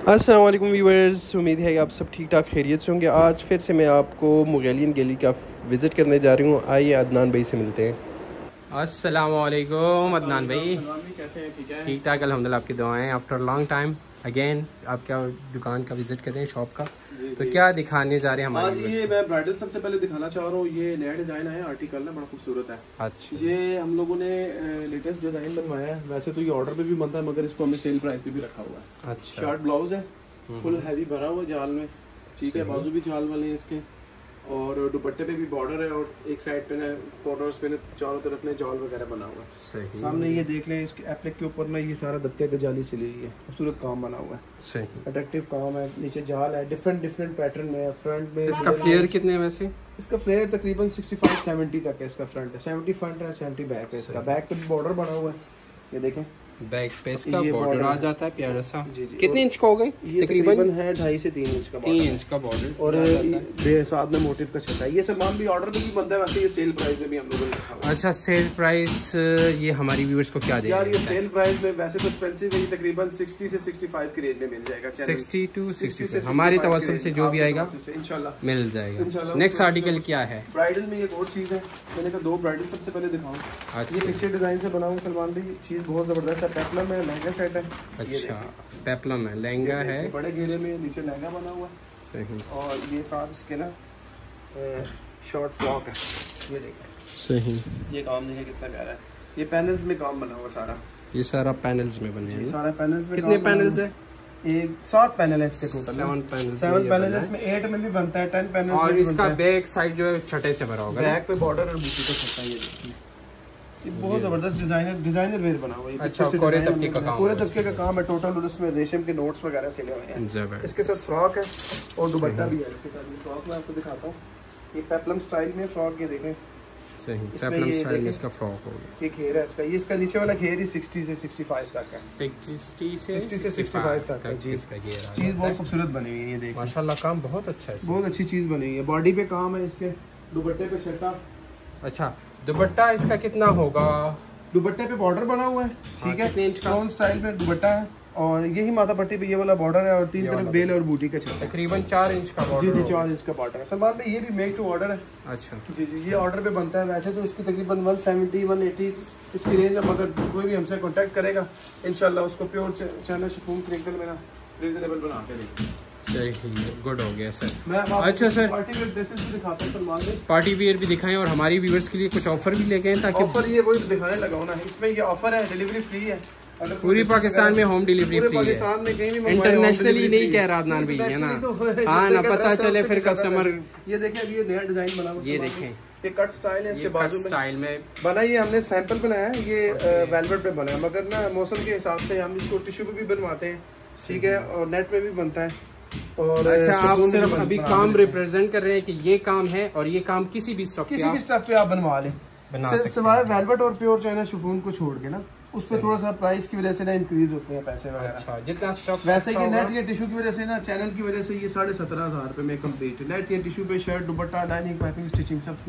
अस्सलाम वालेकुम व्यूअर्स, उम्मीद है कि आप सब ठीक ठाक खैरियत से होंगे। आज फिर से मैं आपको मुगलियन गली का विज़िट करने जा रही हूँ। आइए अदनान भाई से मिलते हैं। अस्सलाम वालेकुम अदनान भाई। कैसे हैं? ठीक है, ठीक ठाक अल्हम्दुलिल्लाह। आपकी दुआएं। आफ्टर लॉन्ग टाइम अगेन आप क्या दुकान का विज़िट कर रहे हैं, शॉप का। तो क्या दिखाने जा रहे हैं हमारे? आज ये मैं ब्राइडल सबसे पहले दिखाना चाह रहा हूँ। ये नया डिज़ाइन है, आर्टिकल है, बड़ा खूबसूरत है। अच्छा, ये हम लोगों ने लेटेस्ट डिज़ाइन बनवाया है। वैसे तो ये ऑर्डर पे भी बनता है, मगर इसको हमने सेल प्राइस पे भी रखा हुआ है। अच्छा। शॉर्ट ब्लाउज है, फुल हैवी भरा हुआ जाल में, ठीक है। बाजू भी जाल वाले हैं इसके, और दुपट्टे पे भी बॉर्डर है, और एक साइड पे ना बॉर्डर्स पे ना चारों तरफ में जाल वगैरह बना हुआ है। सही। सामने ये देख लें, इसके एप्लिक के ऊपर ना ये सारा दबके की जाली सिली हुई है, खूबसूरत काम बना हुआ है, सही अट्रैक्टिव काम है। नीचे जाल है, डिफरेंट पैटर्न में है। फ्रंट में इसका फ्लेयर कितने है वैसे? इसका फ्लेयर तकरीबन 65-70 तक है। इसका फ्रंट है 70 फ्रंट है, 70 बैक है। इसका बैक पे भी बॉर्डर बना हुआ है, ये देखें। बैक पे इसका बॉर्डर आ जाता है प्यारा सा। जी। कितने इंच का हो गई? तकरीबन है 2.5 से 3 इंच का, 3 इंच का बॉर्डर, और साथ में मोटिव का छता है। ये सामान भी ऑर्डर पे भी बनता है, वैसे ये सेल प्राइस में भी हम लोगों ने रखा हुआ है। अच्छा, सेल प्राइस ये हमारी व्यूअर्स को क्या देगा? यार ये सेल प्राइस में वैसे तो एक्सपेंसिव है, तकरीबन 60 से 65 के रेंज में मिल जाएगा। 60 to 65 हमारी तवज्जुह से जो भी आएगा इंशाल्लाह मिल जाएगा। नेक्स्ट आर्टिकल क्या है? ब्राइडल में एक और चीज़ है, मैंने कहा 2 ब्राइडल सबसे पहले दिखाऊं। अच्छा। ये पिक्चर डिजाइन से बना हुआ सलमान भाई, चीज़ बहुत ज़बरदस्त है। पेप्लम है, लहंगा सेट है। अच्छा, पेप्लम है, लहंगा है, बड़े घेरे में नीचे लहंगा बना हुआ है। सही। और ये साथ इसके ना शॉर्ट फ्रॉक है, ये देखिए। सही। ये काम नहीं है, कितना प्यारा है। ये पैनल्स में काम बना हुआ सारा। ये सारा पैनल्स में बने हैं। सारा पैनल्स में। कितने पैनल्स है? एक 7 पैनल है इसके टोटल। 7 पैनल है इसमें, 8 में भी बनता है, 10 पैनल। और इसका बैक साइड जो है छठे से भरा होगा। बैक पे बॉर्डर और बूटी का छटा, ये देखिए। ये बहुत जबरदस्त डिजाइनर वेयर बना हुआ है। अच्छा, कोरे तबके का काम, पूरे तबके का काम है टोटल, और उसमें रेशम के नोट्स वगैरह सिले हुए हैं। इसके साथ फ्रॉक है और दुपट्टा भी है इसके साथ। फ्रॉक मैं आपको दिखाता हूँ, ये पेप्लम स्टाइल में फ्रॉक, ये देखें। सही, पेप्लम स्टाइल में इसका फ्रॉक होगा। ये घेर है इसका, ये इसका नीचे वाला घेर ही 60 से 65 तक है। 60 से 65 तक है जी। इसका घेर है। चीज़ बहुत खूबसूरत बनी हुई है, ये देखिए माशाल्लाह, काम बहुत अच्छा है, बहुत अच्छी चीज़ बनी हुई है। बॉडी पे काम है इसके, दुपट्टे पे छट्टा। अच्छा, दुपट्टा इसका कितना होगा? दुपट्टे पे बॉर्डर बना हुआ है, ठीक है। कितने इंच का? क्राउन स्टाइल पे दुपट्टा है, और यही माथा पट्टी पे ये वाला बॉर्डर है, और 3 तरफ बेल और बूटी का छत्ता। तकरीबन 4 इंच का बॉर्डर। जी 4 इंच का बॉर्डर है। सलमान भाई ये भी मेक टू ऑर्डर है। अच्छा जी, ये ऑर्डर पे बनता है। वैसे तो इसकी तकरीबन 170-180 इसकी रेंज है, मगर कोई भी हमसे कांटेक्ट करेगा इंशाल्लाह उसको प्योर चाइना शिफॉन क्रिंकल में ना रीजनेबल बना के देंगे। सही, गुड हो गया सर। मैं अच्छा सर, पार्टी वेयर ड्रेसेस भी दिखाता हूं सलमान भाई। पार्टी वियर भी दिखाएं, और हमारी व्यूअर्स के लिए कुछ ऑफर भी लेके आए, ताकि ऑफर ये वही दिखाने लगा हूं ना। इसमें ये ऑफर है, डिलीवरी फ्री है पूरी पाकिस्तान में, होम डिलीवरी फ्री है। पाकिस्तान में कहीं भी इंटरनेशनली नहीं कह रहा अदनान भाई, है ना? हाँ ना, पता चले फिर कस्टमर। ये देखें, अभी ये नया डिजाइन बना हुआ है, ये देखें, ये कट स्टाइल है। इसके बाजू में स्टाइल में बना, ये हमने सैंपल बनाया है, ये वेलवेट पे बना है, मगर ना मौसम के हिसाब से हम इसको टिश्यू पे भी बनवाते हैं, ठीक है, और नेट पे भी बनता है। और अच्छा, आप सिर्फ अभी काम रिप्रेजेंट कर रहे हैं कि ये काम है, और ये काम किसी भी स्टफ पे आप बनवा लें, सिवाय वेलवेट और प्योर चाइना शिफॉन को छोड़ के ना। उस पर थोड़ा सा प्राइस की वजह से ना इंक्रीज होते हैं पैसे वगैरह। अच्छा, जितना स्टफ वैसे ये नेट या टिश्यू की वजह से ना, चैनल की वजह से ये 17,500 रुपए में कंप्लीट। नेट या टिश्यू पे shirt, dupatta, lining, piping, stitching सब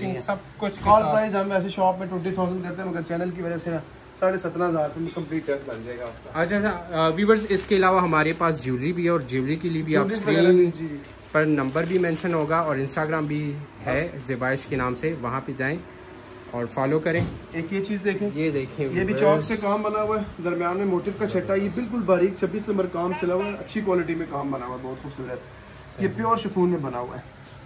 कुछ कॉल प्राइस हम वैसे शॉप में 20,000 करते हैं, मगर चैनल की वजह से ना 17,500 रुपए में कंप्लीट ड्रेस बन जाएगा आपका। अच्छा व्यूअर्स, इसके अलावा हमारे पास ज्वेलरी भी है, और ज्वेलरी के लिए भी आप स्क्रीन पर नंबर भी मेंशन होगा, और इंस्टाग्राम भी है ज़ेबाइश के नाम से, वहाँ पे जाएं और फॉलो करें। एक ये चीज़ देखें, ये देखें, ये भी चौक पे काम बना हुआ है, दरमियान में मोटिव का छट्टा, ये बिल्कुल बारीक 26 नंबर काम चला हुआ है, अच्छी क्वालिटी में काम बना हुआ है, बहुत खूबसूरत। ये प्योर शिफॉन में बना हुआ है।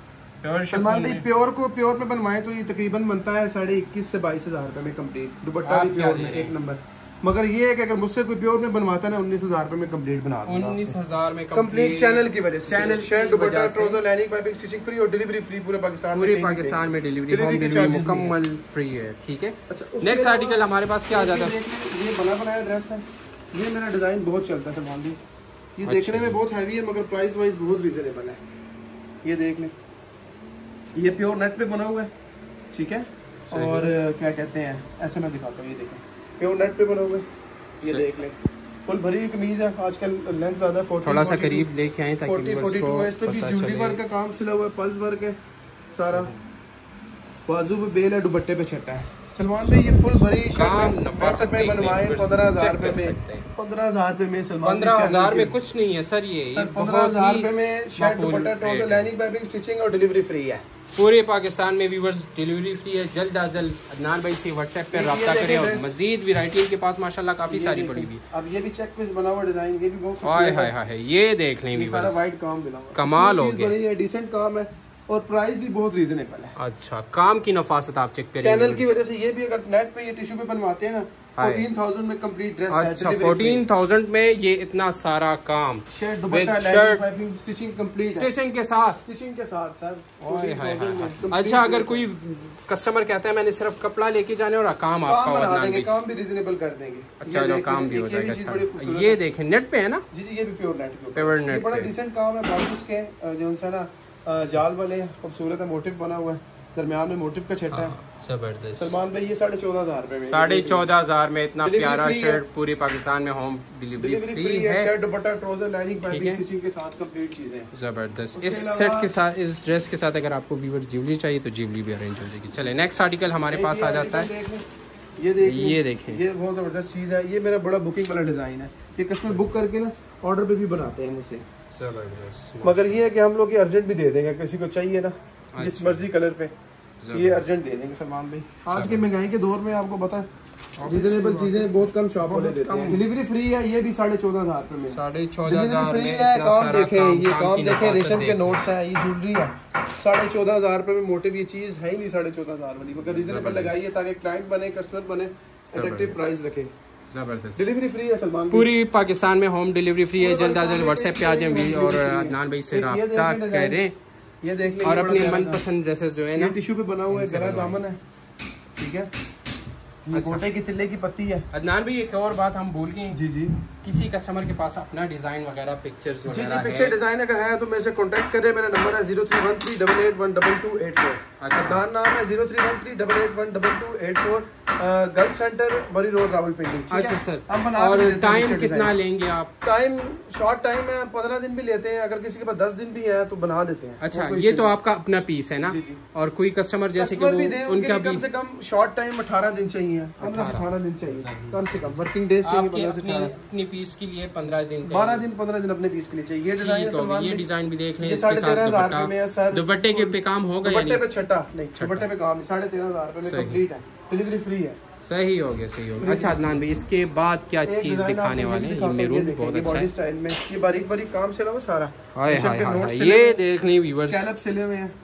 प्योर को प्योर में बनवाएं तो ये तकरीबन बनता है 21,500 से 22,000 रुपए में कंप्लीट। दुपट्टा भी प्योर में 1 नंबर, मगर ये है कि अगर मुझसे कोई प्योर में बनवाता है ना, 19,000 रुपए में कंप्लीट बना दूंगा। 19,000 में कंप्लीट चैनल की वजह से। Channel shirt, dupatta, trouser, lining, piping, stitching free, और डिलीवरी फ्री पूरे पाकिस्तान में डिलीवरी, होम डिलीवरी मुकम्मल फ्री है, ठीक है। नेक्स्ट आर्टिकल हमारे पास क्या आ जाता है? ये बना बनाया ड्रेस है, ये मेरा डिजाइन बहुत चलता है सलमान जी। ये देखने में बहुत हैवी है, मगर प्राइस वाइज बहुत रीजनेबल है। ये देख लें, ये प्योर नेट पे बना हुआ है, ठीक है। और क्या कहते हैं, ऐसे मैं दिखाता हूँ, ये देखें, प्योर नेट पे बना हुआ है, ये देख लें। फुल भरी हुई कमीज है, आजकल लेंथ ज्यादा है, थोड़ा सा करीब लेके आए ताकि 42 है। इस पे भी जूलरी वर्क का काम सिला हुआ है, पल्स वर्क है सारा, बाजू पे बेल है, दुपट्टे पे छट्टा है, सलमान भाई ये फुल भरी काम शर्ट नफासत में बनवाए 15,000 रुपए में, 15,000 रुपए में सलमान 15,000 में कुछ नहीं है सर। ये 15,000 रुपए में shirt dupatta trouser lining piping stitching और डिलीवरी फ्री है पूरे पाकिस्तान में। व्यूअर्स डिलीवरी फ्री है। जल्द अज जल्द अदनान भाई से व्हाट्सएप पे रब्ता करें और मजीद वैरायटी इनके पास माशाल्लाह काफी सारी पड़ी हुई। अब ये भी चेक पीस बना हुआ डिजाइन, ये भी बहुत हाय हाय हाय, ये देख लें व्यूअर्स, सारा वाइट काम बना हुआ, कमाल हो गया, डिसेंट काम है और प्राइस भी बहुत रीजनेबल है। अच्छा, काम की नफासत आप चेक करें चैनल की वजह से। ये भी अगर नेट पे ये टिश्यू पे बनवाते हैं ना 14,000 में कंप्लीट ड्रेस है। अच्छा 14,000 में ये इतना सारा काम, shirt dupatta lining piping stitching complete है, स्टिचिंग के साथ सर। अच्छा अगर कोई कस्टमर कहता है मैंने सिर्फ कपड़ा लेके जाने और काम आपका बना देंगे, काम भी रीजनेबल कर देंगे। अच्छा जो काम भी हो जाएगा। अच्छा ये देखें नेट पे है ना? जी जी, ये भी प्योर नेट पे, प्योर नेट बड़ा डिसेंट काम है। बाजूस के जो सा ना जाल वाले खूबसूरत है, मोटिव बना हुआ है, दरमियान में मोटिव का छट्टा है, जबरदस्त। सलमान भाई ये 14,500 रुपए में, 14,500 में इतना प्यारा शर्ट पूरे पाकिस्तान में होम डिलीवरी फ्री है। Shirt dupatta trouser lining piping stitching के साथ कंप्लीट चीजें हैं। जबरदस्त। इस सेट के साथ, इस ड्रेस के साथ अगर आपको व्यूअर ज्वेलरी चाहिए तो ज्वेलरी भी अरेंज हो जाएगी। चले नेक्स्ट आर्टिकल हमारे पास आ जाता है। ये देखें, ये बहुत जबरदस्त चीज है। ये मेरा बड़ा बुकिंग वाला डिजाइन है, ये कस्टमर बुक करके ना ऑर्डर पे भी बनाते हैं मुझसे। जबरदस्त। मगर ये है कि हम लोग ये अर्जेंट भी दे देंगे, किसी को चाहिए ना जिस मर्जी कलर पे ये अर्जेंट दे देंगे सलमान भाई। आज के महंगाई के दौर में आपको पता है रीजनेबल चीजें बहुत कम शॉप वाले देते हैं। डिलीवरी फ्री है, ये भी 14,500 रुपए में 14,500 फ्री है। काम देखें, ये काम देखें, रेशम के नोट्स है, ये ज्वेलरी है। 14,500 रुपए में मोटिव ये चीज है ही नहीं 14,500 वाली, मगर रीजनेबल लगाइए ताकि क्लाइंट बने, कस्टमर बने, अट्रैक्टिव प्राइस रखे। जबरदस्त। डिलीवरी फ्री है सलमान, पूरी पाकिस्तान में होम डिलीवरी फ्री है। जल्द अज जल्द व्हाट्सएप पे आ जाए और अदनान भाई से रब्ता करें। ये देख और अपनी मनपसंद ड्रेसेस जो है ना, टिश्यू पे बना हुआ है, गला दामन है, ठीक है। ये गोटे की तिल्ले की पत्ती है। अदनान भाई एक और बात हम भूल गए, जी जी, किसी कस्टमर के पास अपना डिजाइन वगैरह पिक्चर्स जी जी, पिक्चर डिजाइन अगर है तो मेरे से कांटेक्ट करें। मेरा नंबर है 031388122284। अदनान नाम है 031388122284। Gulf Centre Bari Road Rawalpindi. अच्छा सर, और टाइम कितना लेंगे आप? टाइम शॉर्ट टाइम है, 15 दिन भी लेते हैं, अगर किसी के पास 10 दिन भी है तो बना देते हैं। अच्छा ये तो आपका अपना पीस है ना? और कोई कस्टमर जैसे कि उनका कम से कम शॉर्ट टाइम 18 दिन चाहिए, 15 से 18 दिन चाहिए कम से कम, वर्किंग डेज चाहिए। अपनी पीस के लिए 15 दिन, 12 दिन अपने पीस के लिए चाहिए। ये डिजाइन भी देख लें, इसके साथ दुपट्टे के पे काम होगा, दुपट्टे पे छट्टा नहीं, दुपट्टे पे काम 13,500 रुपए में कंप्लीट है, डिलीवरी फ्री है। सही हो गया, सही हो गया। अच्छा अदनान भाई इसके बाद क्या चीज दिखाने वाले हैं? ये मेरून भी बहुत अच्छा है, स्टाइल में ये बारीक बारीक काम चला हुआ सारा। हाय हाय हाय, ये देख लें व्यूअर्स, स्कैलप सिले हुए हैं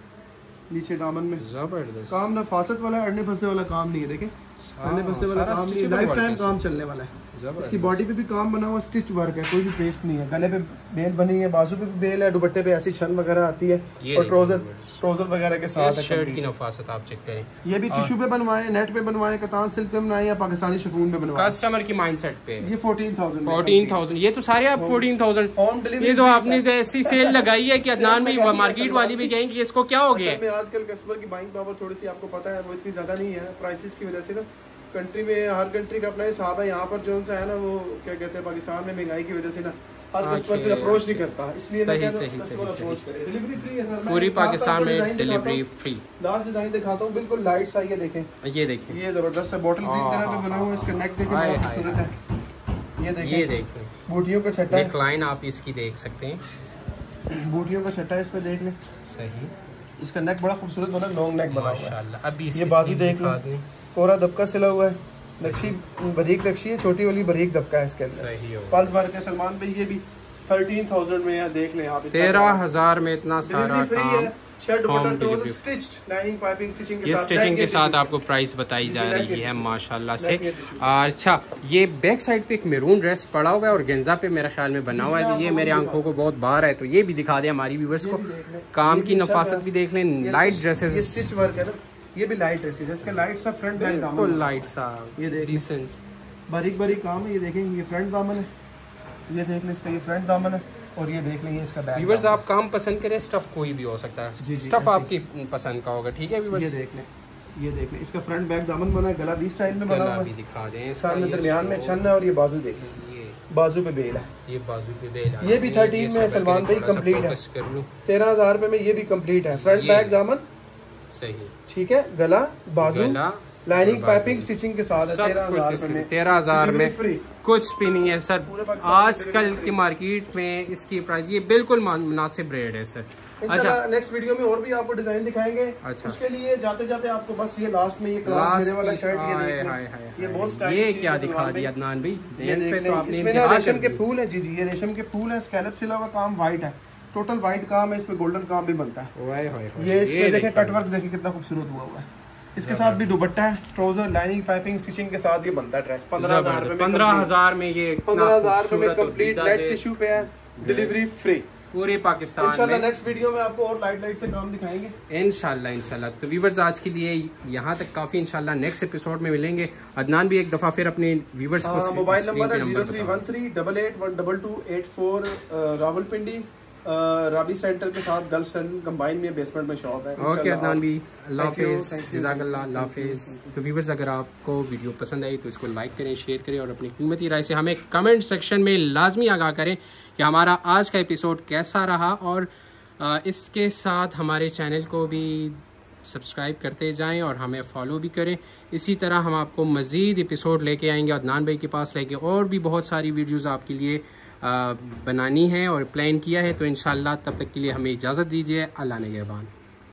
नीचे दामन में, जबरदस्त काम ना फासत वाला, अड़ने फंसने वाला काम नहीं है। देखें अड़ने फंसने वाला काम नहीं, लाइफ टाइम काम चलने वाला है। इसकी बॉडी पे भी काम बना हुआ, स्टिच वर्क है, कोई भी पेस्ट नहीं है। गले पे बेल बनी है, बाजू पे भी बेल है, दुपट्टे पे ऐसी छन वगैरह आती है और ट्राउजर वगैरह के साथ है। शर्ट की नफासत आप चेक करें। ये भी टिश्यू पे बनवाए, नेट पे बनवाए, कतान सिल्क पे बनाए या पाकिस्तानी शिफॉन पे बनवाए। कस्टमर की माइंडसेट पे ये 14,000। ये तो सारे आप 14,000। ये तो आपने ऐसी सेल लगाई है कि अदनान भाई मार्केट वाली भी कहेंगे इसको क्या हो गया। आजकल कस्टमर की बाइंग पावर थोड़ी सी आपको पता है वो इतनी ज्यादा नहीं है, प्राइसेस की वजह से ना। कंट्री में हर कंट्री का अपना हिसाब है, यहाँ पर जो सा है ना वो क्या कहते हैं, पाकिस्तान में महंगाई की वजह से ना हर कस्टमर फिर अप्रोच नहीं करता, इसलिए डिलीवरी फ्री है सर, पूरी पाकिस्तान में डिलीवरी फ्री। लास्ट डिजाइन दिखाता हूँ, बिल्कुल लाइट सा, ये देखें, ये जबरदस्त है, बॉटल ग्रीन कलर में बना हुआ, इसका नेक देखें बहुत खूबसूरत है। ये देखें बूटियों का छट्टा, नेक लाइन आप इसकी देख सकते हैं, बूटियों का छट्टा इस पे देख लें। सही, इसका नेक बड़ा खूबसूरत बना, लॉन्ग नेक बना हुआ है। अभी ये बाजू देख लें, कोरा दबका सिला हुआ है, नक्शी बारीक नक्शी है, छोटी वाली बारीक दबका है इसके अंदर। पल्स बार के सलमान भाई ये भी 13,000 में है, देख लें आप, 13,000 में इतना सारा काम। Shirt dupatta stitched lining piping stitching के ये साथ, स्टिचिंग के साथ आपको प्राइस बताई जा रही है माशाल्लाह से। अच्छा ये बैक साइड पे एक मैरून ड्रेस पड़ा हुआ है और गेंजा पे मेरे ख्याल में बना हुआ है, तो ये मेरे आंखों को बहुत बाहर है, तो ये भी दिखा दें हमारी व्यूअर्स को। काम की नफासत भी देख लें, लाइट ड्रेसेस, ये स्टिच वर्क है ना, ये भी लाइट ड्रेसेस है, इसका लाइट सा फ्रंट बैक दामन, बिल्कुल लाइट सा, ये डिसेंट बारीक बारीक काम है। ये देखें, ये फ्रंट दामन है, ये देख लें इसका, ये फ्रंट दामन है, और ये देख लें इसका बैक। व्यूअर्स आप काम पसंद करें, स्टफ कोई भी हो सकता है, स्टफ आपकी पसंद का होगा, ठीक है व्यूअर्स। ये देख लें, ये देख लें, इसका फ्रंट बैक दामन बना है, गला भी स्टाइल में बना हुआ है, भी दिखा दें, सामने दरमियान में छन है, और ये बाजू देख लें, बाजू पे बेल है, ये बाजू पे बेल है। ये भी 13 में सलमान भाई कंप्लीट है, 13,000 रुपए में ये भी कंप्लीट है। फ्रंट बैक दामन सही, ठीक है, गला बाजू लाइनिंग पाइपिंग स्टिचिंग के साथ 13,000 में कुछ भी नहीं है सर। आजकल की मार्केट में इसकी प्राइस ये बिल्कुल मुनासिब रेट है सर। अच्छा, नेक्स्ट वीडियो में और भी आपको डिजाइन दिखाएंगे। अच्छा, उसके लिए जाते जाते आपको बस ये लास्ट में ये क्लास मेरे वाला शर्ट ये बहुत स्टाइलिश, ये क्या दिखा दिया अदनान भाई। इसमें ना रेशम के फूल है जी, ये रेशम के फूल है, स्कैलप सिला हुआ काम व्हाइट है, टोटल व्हाइट काम है, इसमें गोल्डन काम भी बनता है। ये इसमें देखें कटवर्क देखें कितना खूबसूरत हुआ हुआ है। इसके साथ भी दुपट्टा है, ट्राउजर, लाइनिंग, पाइपिंग, स्टिचिंग के साथ ये बनता है ड्रेस। 15,000 में ये 15,000 में कंप्लीट नेट टिश्यू पे है, डिलीवरी फ्री पूरे पाकिस्तान में। इंशाल्लाह नेक्स्ट वीडियो में आपको और लाइट से काम दिखाएंगे इंशाल्लाह। तो व्यूवर्स आज के लिए यहाँ तक काफ़ी, इंशाल्लाह नेक्स्ट एपिसोड में मिलेंगे। अदनान भी एक दफ़ा फिर अपने व्यूवर्स को मोबाइल नंबर है 0313888884 रावलपिंडी राबी सेंटर के साथ गल्फ सेंटर कंबाइन में बेसमेंट में शॉप है। ओके अदनान भी, अल्लाह हाफिज़, जज़ाकल्लाह, अल्लाह हाफिज़। तो व्यूवर्स अगर आपको वीडियो पसंद आई तो इसको लाइक करें, शेयर करें और अपनी कीमती राय से हमें कमेंट सेक्शन में लाजमी आगाह करें कि हमारा आज का एपिसोड कैसा रहा। और इसके साथ हमारे चैनल को भी सब्सक्राइब करते जाएं और हमें फॉलो भी करें। इसी तरह हम आपको मज़ीद एपिसोड लेके आएंगे अदनान भाई के पास लेके, और भी बहुत सारी वीडियोज़ आपके लिए बनानी है और प्लान किया है। तो इंशाल्लाह तब तक के लिए हमें इजाज़त दीजिए। अल्लाह निगहबान।